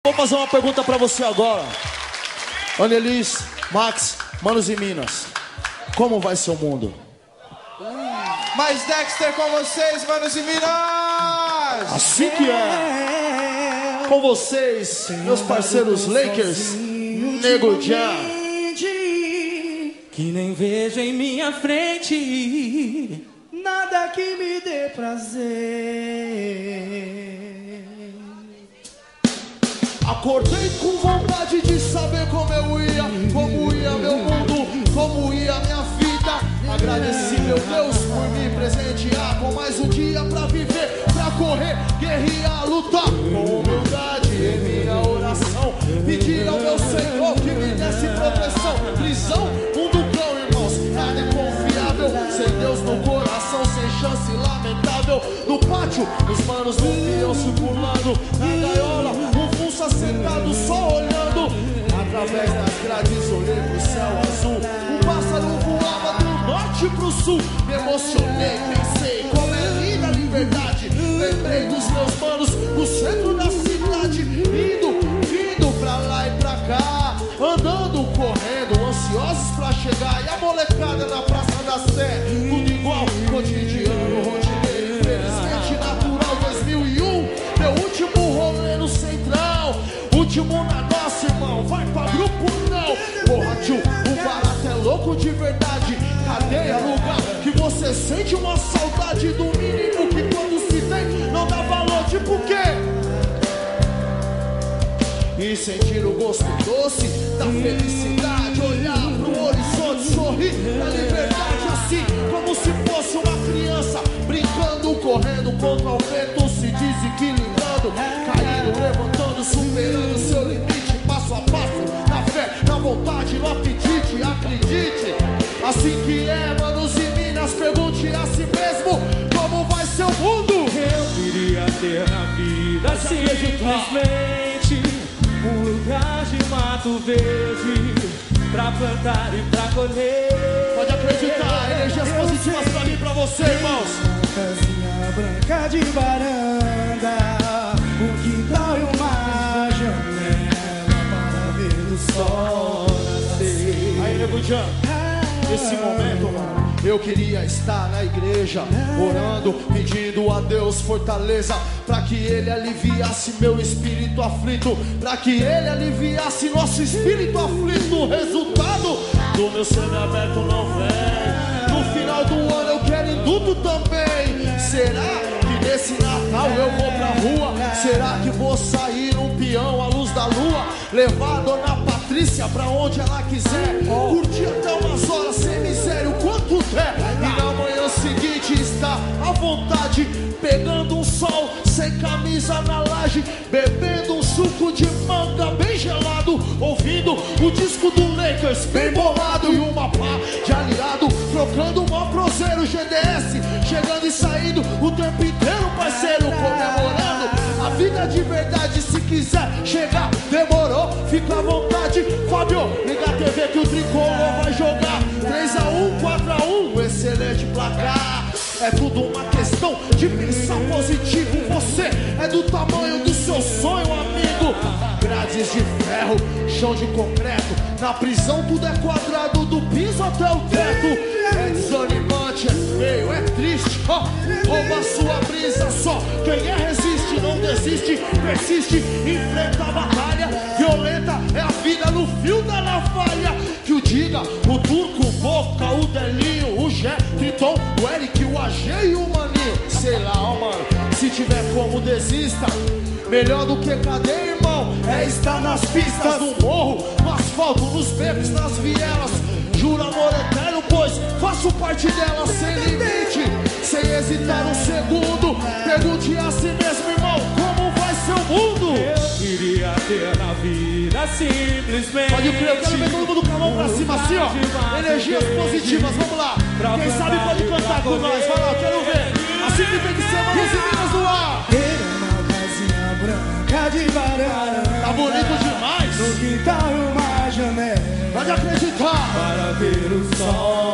Vou fazer uma pergunta pra você agora. Annelise, Max, Manos e Minas. Como vai ser o mundo? Mais Dexter com vocês, Manos e Minas! Assim que é. Com vocês, meus parceiros Lakers, Nego Jan. Que nem vejo em minha frente nada que me dê prazer. Acordei com vontade de saber como ia meu mundo, como ia minha vida. Agradeci, meu Deus, por me presentear com mais um dia pra viver, pra correr, guerrear, lutar com humildade em minha oração. Pedir ao meu Senhor que me desse proteção. Prisão, mundo cão, irmãos, nada é confiável. Sem Deus no coração, sem chance, lamentável. No pátio, os manos do leão circulando. Na gaiola, um funça sentado só olhando. Através das grades olhei pro céu azul. Um pássaro voava do norte pro sul. Me emocionei, pensei como é linda a liberdade. Lembrei dos meus manos no centro da cidade. Vindo pra lá e pra cá, andando, correndo, ansiosos pra chegar. E a molecada na Praça da Sé, tudo igual, cotidiano, rotineiro, infelizmente natural. 2001, meu último rolê no Central. Último na nossa, irmão, vai pra grupo não. Porra, tio, o barato é louco de verdade. Cadeia, lugar que você sente uma saudade do mínimo que quando se tem não dá valor. Tipo o quê? E sentir o gosto doce da felicidade. Olhar pro horizonte, sorrir na liberdade. Assim como se fosse uma criança brincando, correndo contra o vento, se desequilibrando, caindo, levantando, superando seu limite, passo a passo, na fé, na vontade, no apetite, acredite. Assim que é, Manos e Minas, pergunte a si mesmo como vai ser o mundo. Eu queria ter na vida simplesmente um lugar de mato verde pra plantar e pra colher. Pode acreditar, energias positivas pra mim e pra você, irmãos. Casinha branca de varanda, um quintal e uma janela para ver o sol nascer. Aí, Nego Jan, nesse momento, mano, eu queria estar na igreja, orando, pedindo a Deus fortaleza, pra que Ele aliviasse meu espírito aflito, pra que Ele aliviasse nosso espírito aflito. O resultado do meu semiaberto não vem. No final do ano eu quero indulto também. Será que nesse Natal eu vou pra rua? Será que vou sair um peão à luz da lua? Levar a Dona Patrícia pra onde ela quiser, curtir até umas horas sem miséria, o quanto der. E na manhã seguinte está à vontade, pegando um sol sem camisa na laje, bebendo um suco de manga bem gelado, ouvindo o disco do Lakers bem bolado e uma pá de aliado, trocando um mó cruzeiro GDS, chegando e saindo o tempo inteiro, parceiro, comemorando a vida de verdade. Se quiser chegar, demorou, fica à vontade. Fábio, liga a TV que o Tricolor vai jogar 3-1, 4-1, excelente placar. É tudo uma questão de pensar positivo. Você é do tamanho do seu sonho, amigo. Grades de ferro, chão de concreto. Na prisão tudo é quadrado, do piso até o teto. É desanimante, é feio, é triste. Rouba sua brisa só. Quem é resiste, não desiste, persiste, enfrenta a batalha. Violenta é a vida no fio da navalha. Que o diga, o Turco, o Boca, o Delinho, o Jé, Triton, o Eric, o AG e o Maninho. Sei lá, ó, mano, se tiver como desista. Melhor do que cadeia, irmão, é estar nas pistas, no morro, no asfalto, nos becos, nas vielas. Juro amor eterno, pois faço parte dela sem limite, sem hesitar um segundo. Pergunte a si mesmo, irmão, como vai ser o mundo? Eu queria ter na vida simplesmente. Pode crer, eu quero ver todo mundo com a mão pra cima, assim, ó. Energias positivas, vamos lá. Quem sabe pode cantar com nós, vai lá, eu quero ver. Assim que tem que ser, Manos e Minas no ar. Branca de varanda, tá bonito demais. No quintal uma janela, pode acreditar, para ver o sol